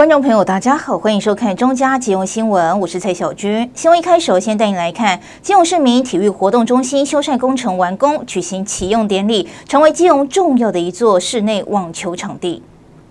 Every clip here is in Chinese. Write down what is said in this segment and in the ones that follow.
众朋友，大家好，欢迎收看中嘉基隆新闻，我是蔡小军。新闻一开始，先带你来看基隆市民体育活动中心修缮工程完工，举行启用典礼，成为基隆重要的一座室内网球场地。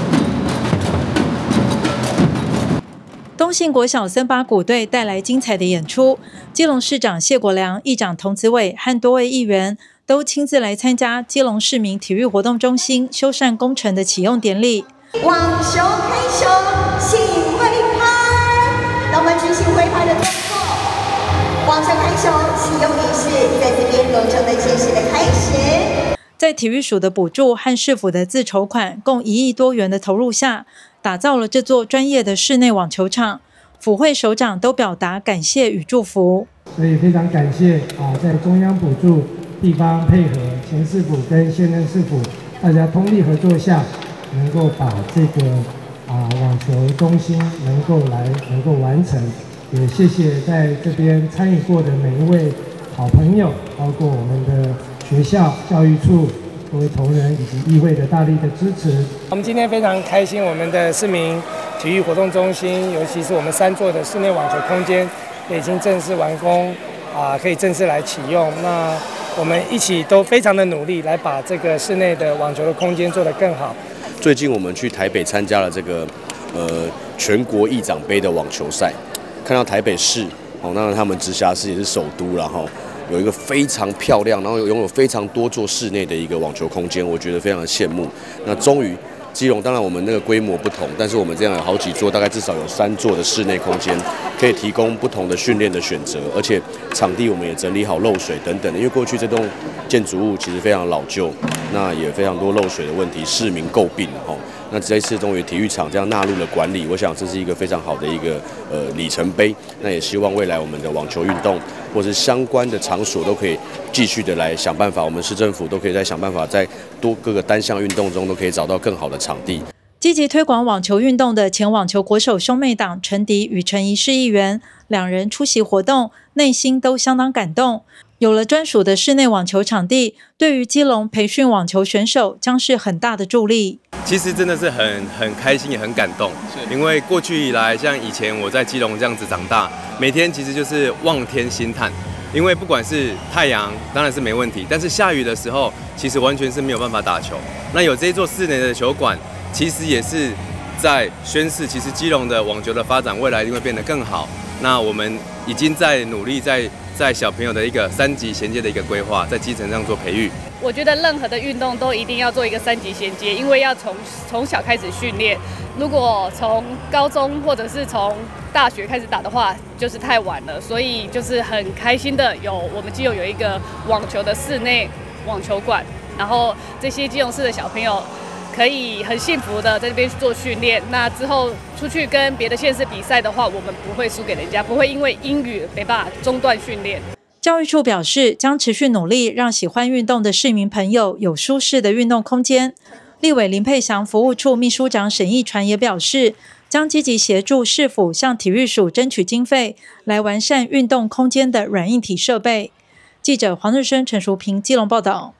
东信国小森巴鼓队带来精彩的演出，基隆市长谢国良、议长童子伟和多位议员都亲自来参加基隆市民体育活动中心修缮工程的启用典礼。 网球开球，请挥拍。让我们举行挥拍的动作。网球开球启用仪式在这边隆重的正式的开始。 在体育署的补助和市府的自筹款共1亿多元的投入下，打造了这座专业的室内网球场。府会首长都表达感谢与祝福。 所以非常感谢在中央补助、地方配合，前市府跟现任市府大家通力合作下，能够把这个网球中心能够完成。也谢谢在这边参与过的每一位好朋友，包括我们的学校教育处各位同仁以及议会的大力的支持。 我们今天非常开心，我们的市民体育活动中心，尤其是我们3座的室内网球空间，已经正式完工，可以正式来启用。那我们一起都非常的努力，来把这个室内的网球的空间做得更好。 最近我们去台北参加了这个全国议长杯的网球赛，看到台北市那他们直辖市也是首都，然后有一个非常漂亮，然后拥有非常多座室内的一个网球空间，我觉得非常的羡慕。那终于基隆，当然我们那个规模不同，但是我们这样有好几座，大概至少有3座的室内空间，可以提供不同的训练的选择，而且场地我们也整理好漏水等等的，因为过去这栋建筑物其实非常老旧，那也非常多漏水的问题，市民诟病那这一次终于体育场这样纳入了管理，我想这是一个非常好的一个里程碑。那也希望未来我们的网球运动或是相关的场所都可以继续的来想办法，我们市政府都可以再想办法，在各个单项运动中都可以找到更好的场地。 积极推广网球运动的前网球国手兄妹党陈迪与陈怡市议员，两人出席活动，内心都相当感动。有了专属的室内网球场地，对于基隆培训网球选手将是很大的助力。 其实真的是很开心，也很感动。因为过去以来，像以前我在基隆这样子长大，每天其实就是望天兴叹。因为不管是太阳，当然是没问题，但是下雨的时候，其实完全是没有办法打球。那有这一座室内的球馆，其实也是在宣示，其实基隆的网球的发展未来一定会变得更好。那我们已经在努力在小朋友的一个3级衔接的一个规划，在基层上做培育。 我觉得任何的运动都一定要做一个3级衔接，因为要从小开始训练。如果从高中或者是从大学开始打的话，就是太晚了。所以就是很开心的我们基隆有一个网球的室内网球馆，然后这些基隆市的小朋友可以很幸福的在这边做训练。那之后出去跟别的县市比赛的话，我们不会输给人家，不会因为英语没办法中断训练。 教育处表示，将持续努力，让喜欢运动的市民朋友有舒适的运动空间。立委林佩祥服务处秘书长沈义传也表示，将积极协助市府向体育署争取经费，来完善运动空间的软硬体设备。记者黄日升、陈淑平基隆报道。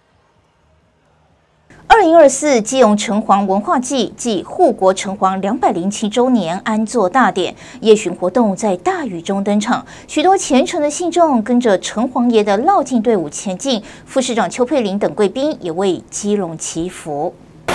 2024基隆城隍文化祭暨护国城隍207周年安座大典夜巡活动在大雨中登场，许多虔诚的信众跟着城隍爷的绕境队伍前进，副市长邱佩玲等贵宾也为基隆祈福。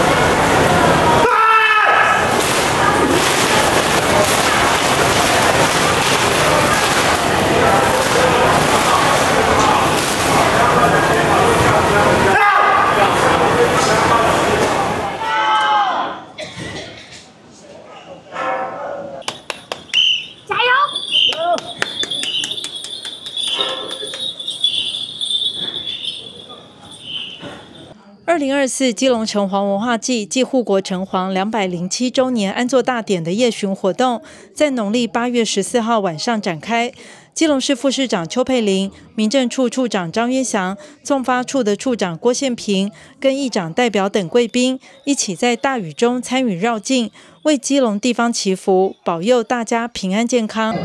2024基隆城隍文化祭暨护国城隍207周年安座大典的夜巡活动，在农历8月14号晚上展开。基隆市副市长邱佩玲、民政处处长张约祥、纵发处的处长郭宪平跟议长代表等贵宾一起在大雨中参与绕境，为基隆地方祈福，保佑大家平安健康。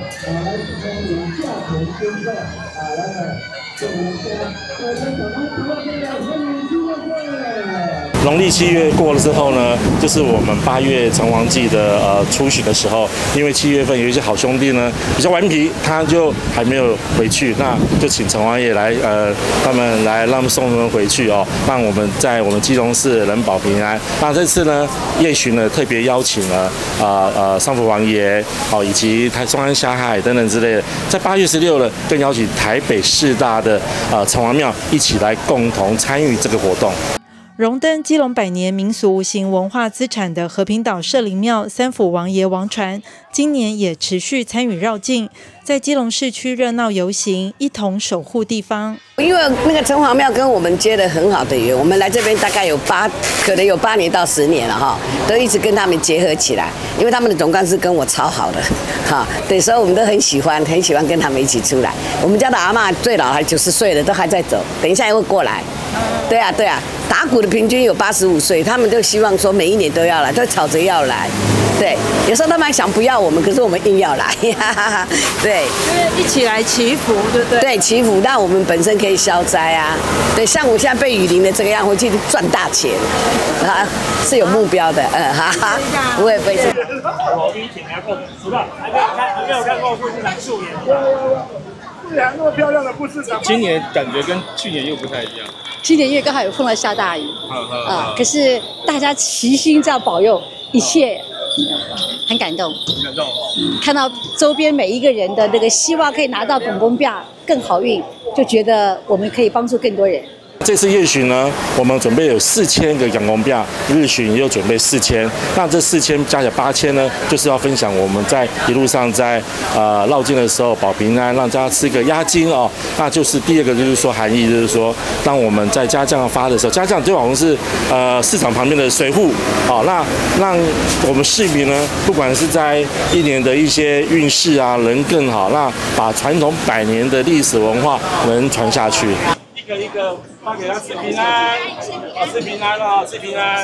农历7月过了之后呢，就是我们8月城隍祭的出巡的时候，因为7月份有一些好兄弟呢比较顽皮，他就还没有回去，那就请城隍爷来他们来让送他们回去哦，让我们在我们基隆市能保平安。那这次呢夜巡呢特别邀请了上福王爷哦，以及中安霞海等等之类的，在8月16日更邀请台北市大的城隍庙一起来共同参与这个活动。 荣登基隆100年民俗无形文化资产的和平岛社灵庙三府王爷王船，今年也持续参与绕境，在基隆市区热闹游行，一同守护地方。 因为那个城隍庙跟我们接了很好的缘，我们来这边大概可能有8年到10年了哈，都一直跟他们结合起来，因为他们的总干事跟我超好的，哈，对，所以我们都很喜欢跟他们一起出来。我们家的阿嬷最老还90岁了，都还在走，等一下也会过来。对啊，打鼓的平均有85岁，他们都希望说每一年都要来，都吵着要来。对，有时候他们还想不要我们，可是我们硬要来。对， 就是一起来祈福，对不对？ 对，祈福让我们本身可以消灾啊。对，像我现在被雨淋的这个样，回去赚大钱啊，是有目标的。不会。 我比请来过10万，还没有看过副市长素颜。素颜那么漂亮的副市长， 今年感觉跟去年又不太一样。 今年因为刚好有碰到下大雨可是大家齐心这样保佑，一切很感动。看到周边每一个人的那个希望可以拿到公公票更好运，就觉得我们可以帮助更多人。 这次夜巡呢，我们准备有4000个阳公票，日巡又准备4000，那这4000加起来8000呢，就是要分享我们在一路上在绕境的时候保平安，让大家吃个押金哦。那就是第二个就是说含义，就是说当我们在家将发的时候，家将就好像是市场旁边的水户哦，那让我们市民呢，不管是在一年的一些运势啊，能更好，那把传统100年的历史文化能传下去。 一个发给他吃平安，吃平安了，吃平安。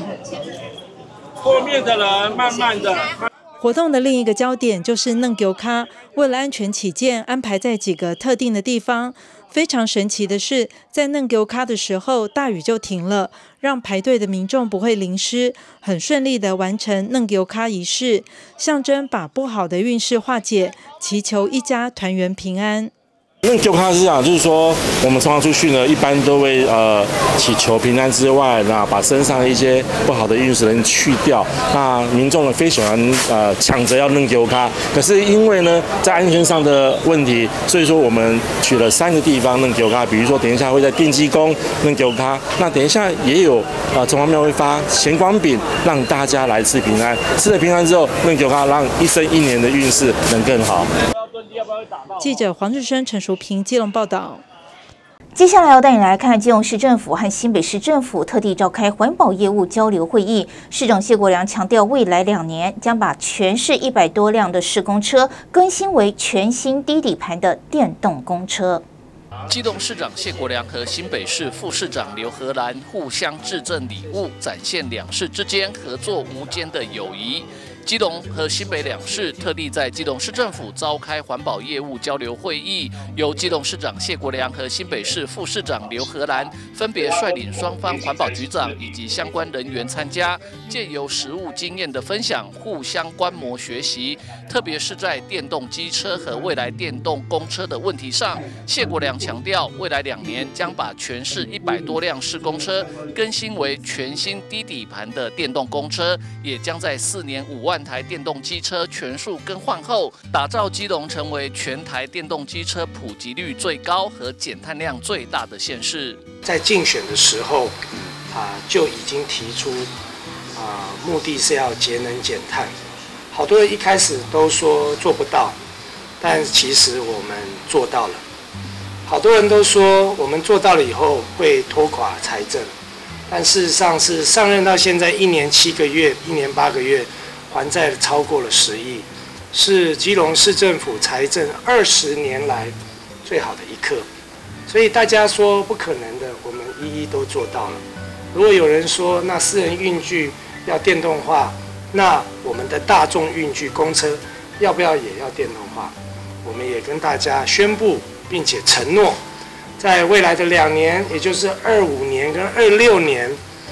后面的人慢慢的。 活动的另一个焦点就是嫩球卡，为了安全起见，安排在几个特定的地方。非常神奇的是，在嫩球卡的时候，大雨就停了，让排队的民众不会淋湿，很顺利的完成嫩球卡仪式，象征把不好的运势化解，祈求一家团圆平安。 嫩球卡是这样，就是说我们常常出去呢，一般都会祈求平安之外，那把身上一些不好的运势能去掉。那民众呢非喜欢抢着要嫩球卡，可是因为呢在安全上的问题，所以说我们取了3个地方嫩球卡，比如说等一下会在奠基宫嫩球卡，那等一下也有城隍庙会发咸光饼，让大家来吃平安。吃了平安之后，嫩球卡让一生1年的运势能更好。 记者黄志生、陈淑平基隆报道。 接下来要带你来看基隆市政府和新北市政府特地召开环保业务交流会议。市长谢国良强调，未来2年将把全市100多辆的市公车更新为全新低底盘的电动公车。 基隆市长谢国良和新北市副市长刘荷兰互相致赠礼物，展现2市之间合作无间的友谊。基隆和新北2市特地在基隆市政府召开环保业务交流会议，由基隆市长谢国良和新北市副市长刘荷兰分别率领双方环保局长以及相关人员参加，借由实务经验的分享，互相观摩学习。特别是在电动机车和未来电动公车的问题上，谢国良强调，未来2年将把全市100多辆市公车更新为全新低底盘的电动公车，也将在4年5万台电动机车全数更换后，打造基隆成为全台电动机车普及率最高和减碳量最大的县市。 在竞选的时候，就已经提出，目的是要节能减碳。好多人一开始都说做不到，但其实我们做到了。好多人都说我们做到了以后会拖垮财政，但事实上是上任到现在1年7个月、1年8个月。还债超过了10亿，是基隆市政府财政20年来最好的一刻。所以大家说不可能的，我们一一都做到了。如果有人说那私人运具要电动化，那我们的大众运具公车要不要也要电动化？我们也跟大家宣布，并且承诺，在未来的2年，也就是25年跟26年，我们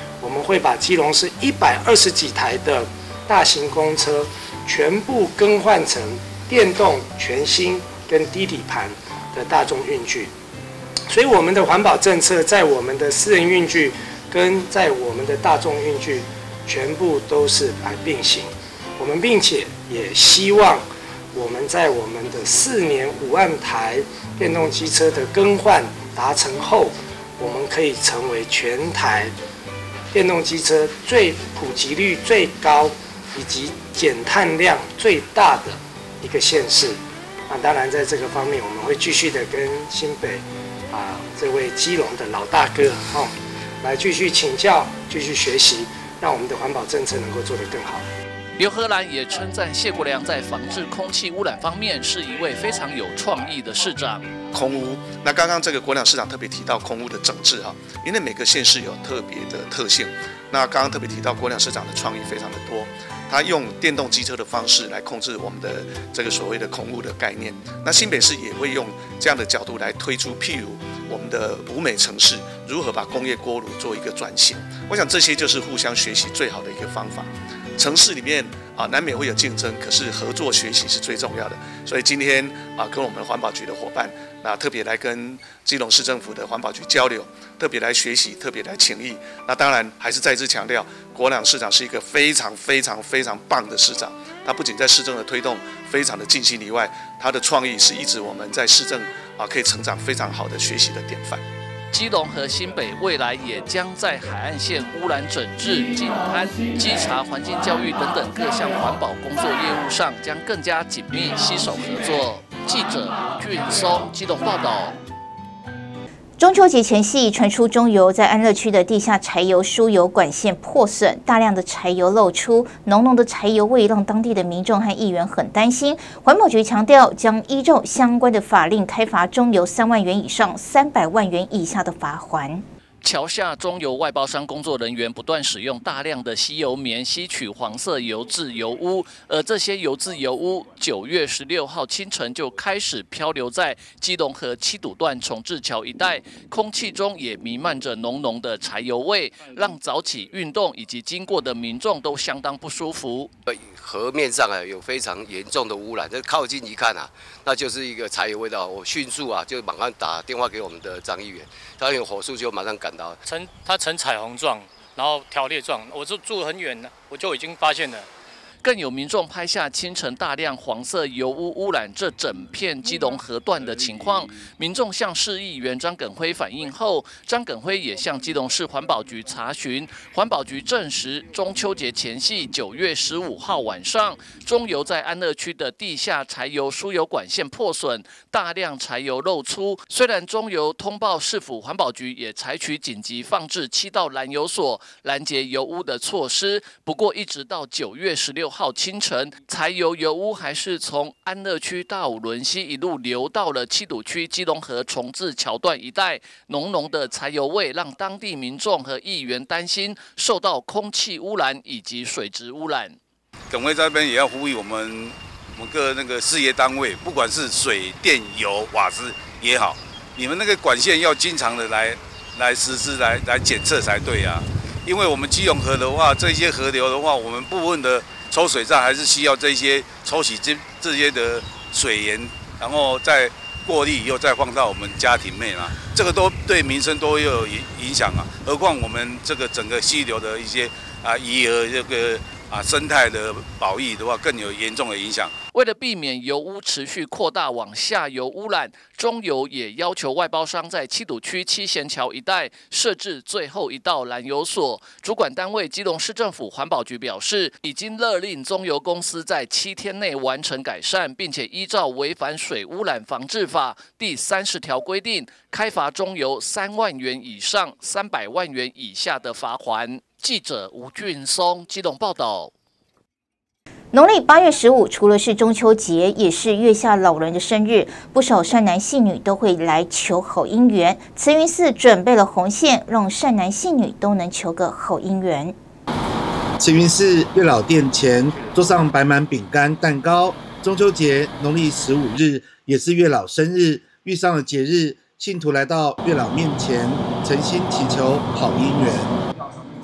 会把基隆市120几台的大型公车全部更换成电动、全新跟低底盘的大众运具。所以我们的环保政策在我们的私人运具跟在我们的大众运具全部都是来并行。我们并且也希望我们在我们的4年5万台电动机车的更换达成后，我们可以成为全台电动机车最普及率最高以及减碳量最大的一个县市。那当然在这个方面，我们会继续的跟新北这位基隆的老大哥来继续请教、继续学习，让我们的环保政策能够做得更好。 刘荷兰也称赞谢国良在防治空气污染方面是一位非常有创意的市长。 空污，那刚刚这个国良市长特别提到空污的整治因为每个县市有特别的特性。那刚刚特别提到国良市长的创意非常的多，他用电动机车的方式来控制我们的这个所谓的空污的概念。那新北市也会用这样的角度来推出，譬如我们的五美城市如何把工业锅炉做一个转型。我想这些就是互相学习最好的一个方法。城市里面难免会有竞争，可是合作学习是最重要的。所以今天跟我们环保局的伙伴，那特别来跟基隆市政府的环保局交流，特别来学习，特别来请益。那当然还是再次强调，国良市长是一个非常棒的市长。他不仅在市政的推动非常的尽心以外，他的创意是一直我们在市政可以成长非常好的学习的典范。 基隆和新北未来也将在海岸线污染整治、净滩、稽查、环境教育等等各项环保工作业务上，将更加紧密携手合作。记者吴俊松基隆报道。 中秋节前夕，传出中油在安乐区的地下柴油输油管线破损，大量的柴油漏出，浓浓的柴油味让当地的民众和议员很担心。环保局强调，将依照相关的法令开罚中油3万元以上300万元以下的罚锾。 桥下中油外包商工作人员不断使用大量的吸油棉吸取黄色油渍油污，而这些油渍油污9月16号清晨就开始漂流在基隆河7堵段重治桥一带，空气中也弥漫着浓浓的柴油味，让早起运动以及经过的民众都相当不舒服。 河面上有非常严重的污染，这靠近一看那就是一个柴油味道。我迅速就马上打电话给我们的张议员，张议员火速就马上赶到。 它呈彩虹状，然后条列状，我就住很远了，我就已经发现了。 更有民众拍下清晨大量黄色油污污染这整片基隆河段的情况，民众向市议员张耿辉反映后，张耿辉也向基隆市环保局查询，环保局证实中秋节前夕9月15号晚上，中油在安乐区的地下柴油输油管线破损，大量柴油漏出。虽然中油通报市府环保局也采取紧急放置7道燃油所拦截油污的措施，不过一直到9月16号清晨，柴油油污还是从安乐区大武仑溪一路流到了7堵区基隆河重治桥段一带，浓浓的柴油味让当地民众和议员担心受到空气污染以及水质污染。 耿辉这边也要呼吁我们各那个事业单位，不管是水电油瓦斯也好，你们那个管线要经常的来实施来检测才对啊。因为我们基隆河的话，这些河流的话，我们部分的抽水站还是需要这些抽洗这些的水源，然后再过滤以后再放到我们家庭内嘛，这个都对民生都有影响啊。何况我们这个整个溪流的一些鱼儿这个生态的保育的话，更有严重的影响。 为了避免油污持续扩大往下游污染，中油也要求外包商在7堵区七贤桥一带设置最后一道燃油所。主管单位基隆市政府环保局表示，已经勒令中油公司在7天内完成改善，并且依照违反水污染防治法第30条规定，开罚中油3万元以上300万元以下的罚锾。记者吴俊松基隆报道。 农历8月15，除了是中秋节，也是月下老人的生日，不少善男信女都会来求好姻缘。慈云寺准备了红线，让善男信女都能求个好姻缘。 慈云寺月老殿前桌上摆满饼干、蛋糕。中秋节农历15日也是月老生日，遇上了节日，信徒来到月老面前，诚心祈求好姻缘。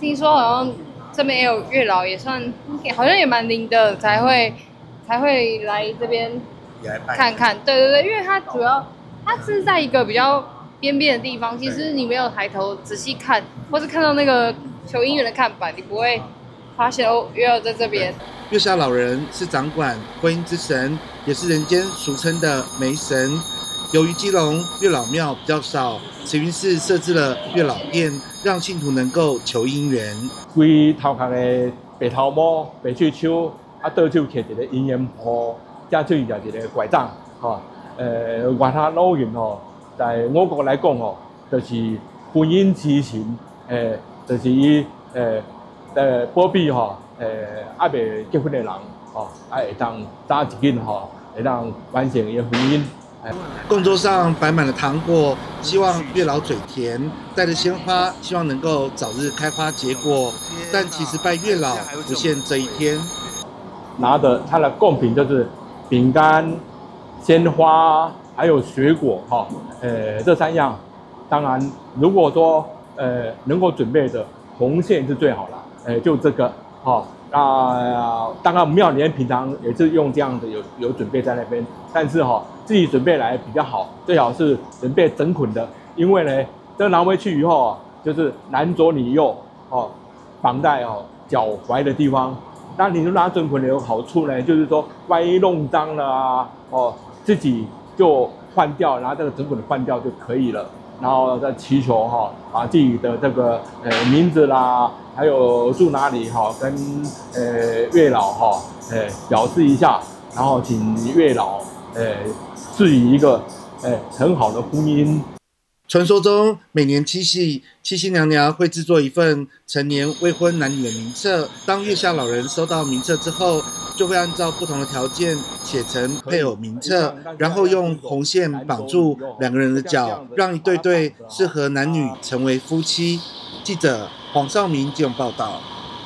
听说好像这边也有月老，也算好像也蛮灵的，才会来这边看看。对对对，因为它是在一个比较边边的地方，其实你没有抬头仔细看，或是看到那个求姻缘的看板，你不会发现哦，月老在这边。 月下老人是掌管婚姻之神，也是人间俗称的媒神。由于基隆月老庙比较少，慈云寺设置了月老殿，让信徒能够求姻缘。 规头壳的白头毛、白手手，倒手摕一个姻缘簿，正手拿一个拐杖，外头老人在我国来讲就是婚姻之神，就是伊保庇还未结婚的人会当早一紧会当完成伊的婚姻。 供桌上摆满了糖果，希望月老嘴甜；带着鲜花，希望能够早日开花结果。但其实拜月老不限这一天， 拿的它的贡品就是饼干、鲜花，还有水果这3样。当然，如果说能够准备的红线是最好了，就这个那当然庙里面平常也是用这样的有准备在那边，但是自己准备来比较好，最好是准备整捆的，因为呢，这拿回去以后就是男左女右绑在脚踝的地方。那你拿整捆的有好处呢，就是说万一弄脏了自己就换掉，拿这个整捆的换掉就可以了。然后再祈求把自己的这个名字啦，还有住哪里跟月老表示一下，然后请月老赐予一个很好的婚姻。 传说中，每年七夕娘娘会制作一份成年未婚男女的名册。当月下老人收到名册之后，就会按照不同的条件写成配偶名册，然后用红线绑住2个人的脚，让一对对适合男女成为夫妻。记者黄少明基隆报道。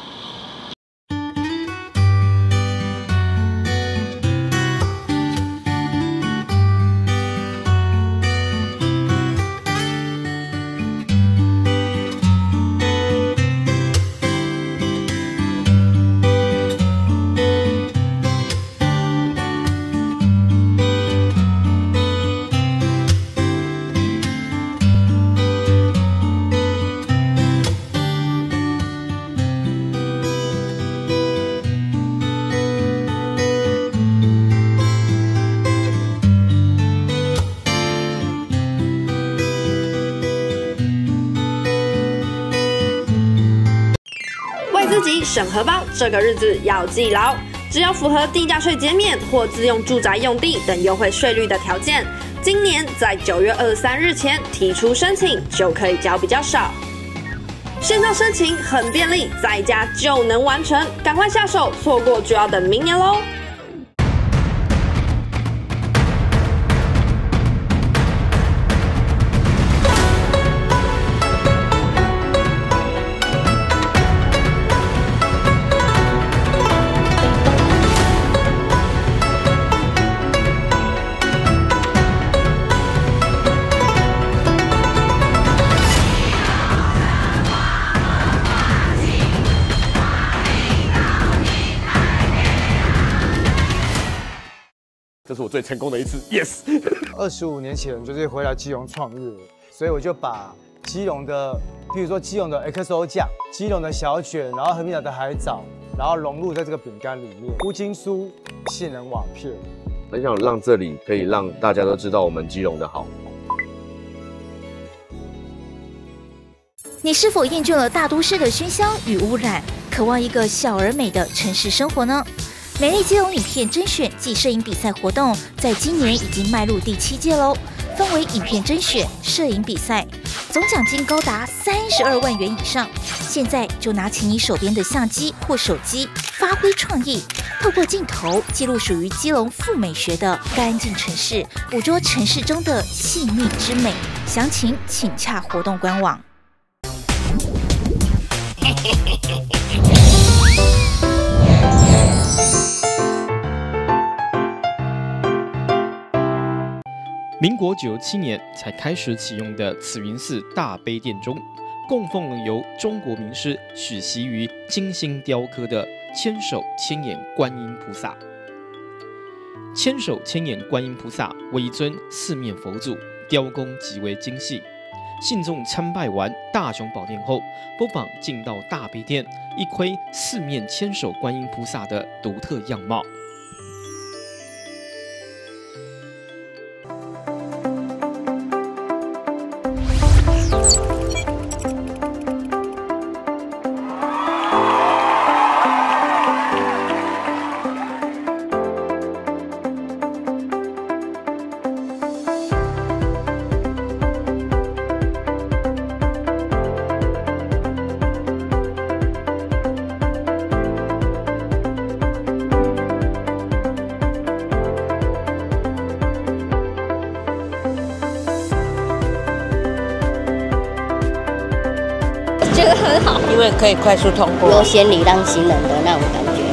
省荷包，这个日子要记牢。只要符合地价税减免或自用住宅用地等优惠税率的条件，今年在9月23日前提出申请，就可以缴比较少。线上申请很便利，在家就能完成，赶快下手，错过就要等明年喽。 这是我最成功的一次 ，yes。 25年前就是回来基隆创业，所以我就把基隆的，譬如说基隆的 XO 酱、基隆的小卷，然后和平岛的海藻，然后融入在这个饼干里面，乌金酥、杏仁瓦片。 很想让这里可以让大家都知道我们基隆的好。 你是否厌倦了大都市的喧嚣与污染，渴望一个小而美的城市生活呢？美丽基隆影片甄选暨摄影比赛活动，在今年已经迈入第7届喽。分为影片甄选、摄影比赛，总奖金高达32万元以上。现在就拿起你手边的相机或手机，发挥创意，透过镜头记录属于基隆富美学的干净城市，捕捉城市中的细腻之美。详情请洽活动官网。 民国97年才开始启用的慈云寺大悲殿中， 供奉由中国名师许习于精心雕刻的千手千眼观音菩萨。千手千眼观音菩萨为一尊四面佛祖，雕工极为精细。信众参拜完大雄宝殿后，不妨进到大悲殿，一窥四面千手观音菩萨的独特样貌。 觉得很好，因为可以快速通过，优先礼让行人的那种感觉。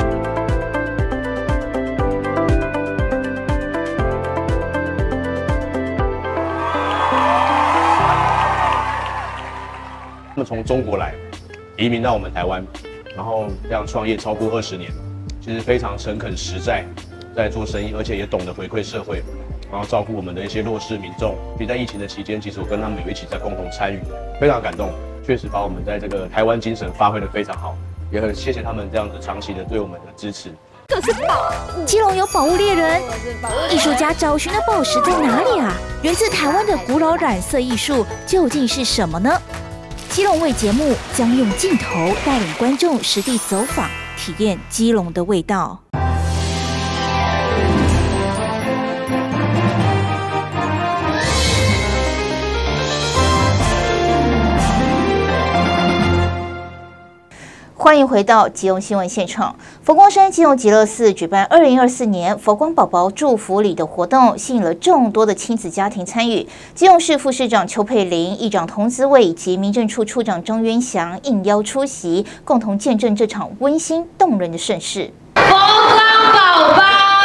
他们从中国来，移民到我们台湾，然后这样创业超过20年，其实非常诚恳实在，在做生意，而且也懂得回馈社会，然后照顾我们的一些弱势民众。所以在疫情的期间，其实我跟他们有一起在共同参与，非常感动。确实把我们在这个台湾精神发挥得非常好，也很谢谢他们这样子长期的对我们的支持。 这是宝物，基隆有宝物猎人，艺术家找寻的宝石在哪里啊？源自台湾的古老染色艺术究竟是什么呢？基隆卫节目将用镜头带领观众实地走访，体验基隆的味道。欢迎回到基隆新闻现场。佛光山基隆极乐寺举办2024年佛光宝宝祝福礼的活动，吸引了众多的亲子家庭参与。基隆市副市长邱佩玲、议长童子伟以及民政处处长张渊祥应邀出席，共同见证这场温馨动人的盛事。佛光宝宝。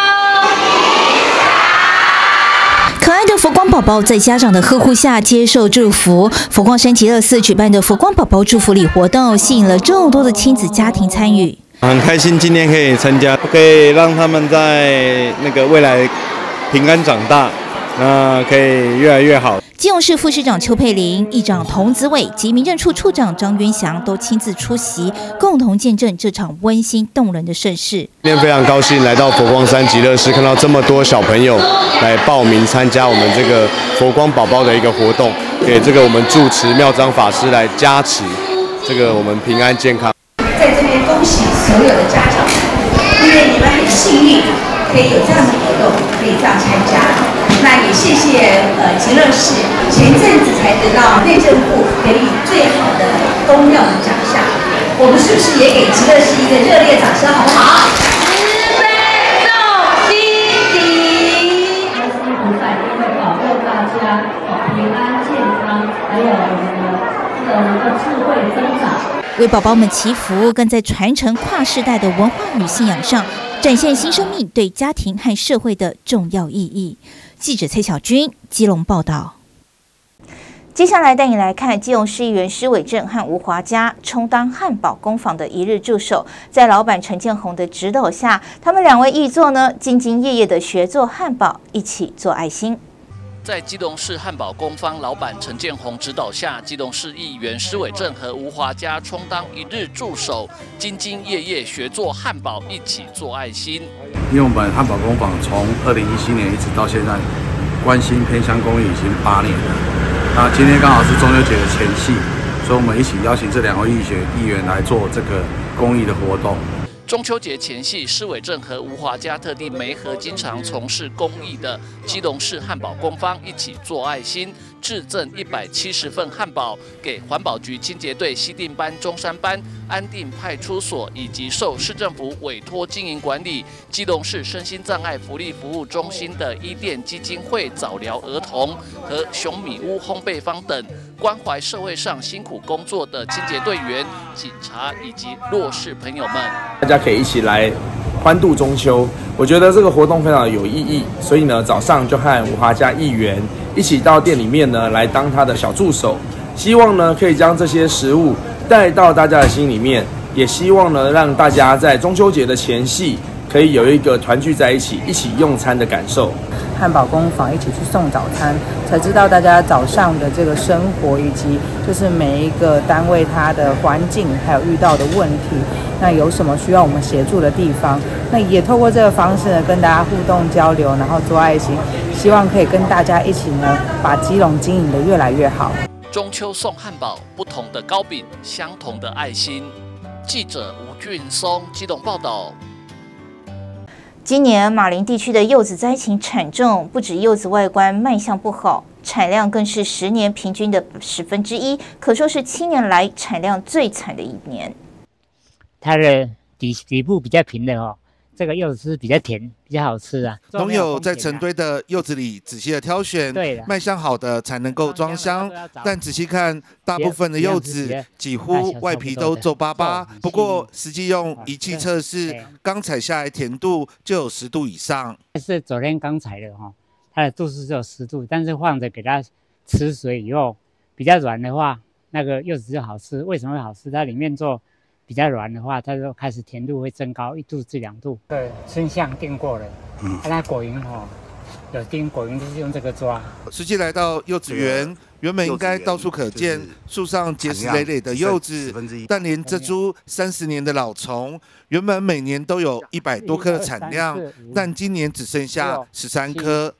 可爱的佛光宝宝在家长的呵护下接受祝福。佛光山极乐寺举办的佛光宝宝祝福礼活动，吸引了众多的亲子家庭参与。 很开心今天可以参加，可以让他们在未来平安长大，那可以越来越好。 基隆市副市长邱佩玲、议长童子伟及民政处处长张渊祥都亲自出席，共同见证这场温馨动人的盛事。 今天非常高兴来到佛光山极乐寺，看到这么多小朋友来报名参加我们这个佛光宝宝的一个活动，给这个我们住持妙章法师来加持，这个我们平安健康。 在这边恭喜所有的家长，因为你们很幸运可以有这样的活动，可以这样参加。那也谢谢极乐寺，前阵子才得到内政部给予最好的公庙的奖项，我们是不是也给极乐寺一个热烈掌声，好不好？慈悲重心底，观世音菩萨一定会保佑大家平安健康，还有能够智慧增长。 为宝宝们祈福，更在传承跨世代的文化与信仰上，展现新生命对家庭和社会的重要意义。记者蔡小军基隆报道。接下来带你来看基隆市议员施伟正和吴华嘉充当汉堡工坊的一日助手，在老板陈建宏的指导下，他们两位议座呢兢兢业业的学做汉堡，一起做爱心。 在基隆市汉堡工坊老板陈建宏指导下，基隆市议员施伟正和吴华嘉充当一日助手，兢兢业业学做汉堡，一起做爱心。 因为我们汉堡工坊从2017年一直到现在，关心偏乡公益已经8年了。那今天刚好是中秋节的前夕，所以我们一起邀请这2位议员来做这个公益的活动。 中秋节前夕，施伟正和吴华嘉特地媒合经常从事公益的基隆市汉堡工坊，一起做爱心，致赠170份汉堡给环保局清洁队西定班、中山班、安定派出所以及受市政府委托经营管理基隆市身心障碍福利服务中心的伊甸基金会早疗儿童和熊米屋烘焙坊等关怀社会上辛苦工作的清洁队员、警察以及弱势朋友们。 大家可以一起来欢度中秋，我觉得这个活动非常的有意义，所以呢，早上就和吴华嘉议员一起到店里面呢来当他的小助手， 希望呢可以将这些食物带到大家的心里面，也希望呢让大家在中秋节的前夕可以有一个团聚在一起用餐的感受。 汉堡工坊一起去送早餐，才知道大家早上的这个生活，以及就是每一个单位它的环境，还有遇到的问题，那有什么需要我们协助的地方，那也透过这个方式呢，跟大家互动交流，然后做爱心，希望可以跟大家一起呢，把基隆经营得越来越好。 中秋送汉堡，不同的糕饼，相同的爱心。记者吴俊松基隆报道。 今年马林地区的柚子灾情惨重，不止柚子外观卖相不好，产量更是10年平均的1/10，可说是7年来产量最惨的一年。 它的底部比较平的哦，这个柚子是比较甜，比较好吃啊。 农友在成堆的柚子里仔细的挑选，卖相好的才能够装箱。但仔细看，大部分的柚子几乎外皮都皱巴巴。不过实际用仪器测试，刚采下来甜度就有10度以上。 是昨天刚采的哈，它的度数只有10度，但是放着给它吃水以后，比较软的话，那个柚子就好吃。为什么会好吃？它里面做比较软的话，它就开始甜度会增高1度至2度。对，春象定过了，那果蝇有叮果蝇就是用这个抓。 实际来到柚子园，原本应该到处可见树上结实累累的柚子，但连这株30年的老丛，原本每年都有100多颗的产量，但今年只剩下13颗。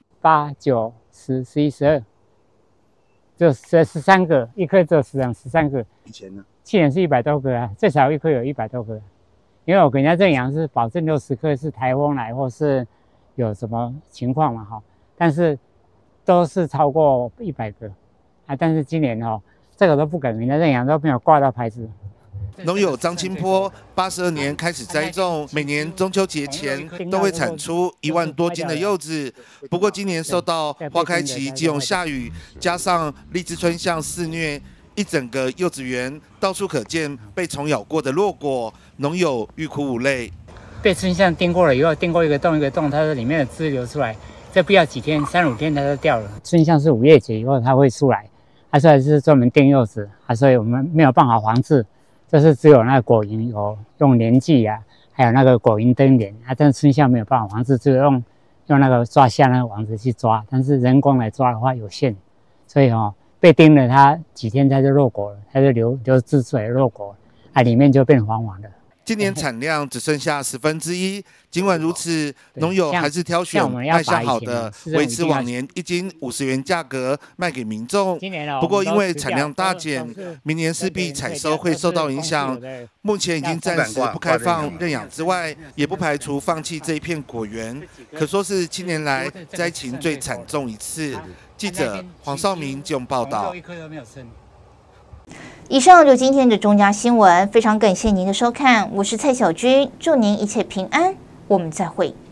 8、9、10、11、12，就13个，一颗只有13个。以前呢？去年是100多颗啊，最少一颗有100多颗。因为我给人家认养是保证60颗是台风来或是有什么情况嘛哈，但是都是超过100个啊。但是今年这个都不敢给人家认养，都没有挂到牌子。 农友张清波82年开始栽种，每年中秋节前都会产出1万多斤的柚子。不过今年受到花开期基隆下雨，加上荔枝春象肆虐，一整个柚子园到处可见被虫咬过的落果，农友欲哭无泪。 被春象叮过了以后，叮过一个洞，它的里面的汁流出来，这不要几天，3、5天它就掉了。春象是5月节以后它会出来，它出来是专门叮柚子，所以我们没有办法防治，就是只有那个果蝇有用黏剂啊，还有那个果蝇灯帘啊，但是春象没有办法防治，只有用那个抓下那个网子去抓，但是人工来抓的话有限，所以被叮了，它几天它就落果了，它就流汁出来落果，里面就变黄黄的。 今年产量只剩下1/10，尽管如此，农友还是挑选卖相好的，维持往年1斤50元价格卖给民众。不过因为产量大减，明年势必采收会受到影响。目前已经暂时不开放认养之外，也不排除放弃这一片果园，可说是7年来灾情最惨重一次。记者黄少明基隆报道。 以上就今天的中嘉新闻，非常感谢您的收看，我是蔡小军，祝您一切平安，我们再会。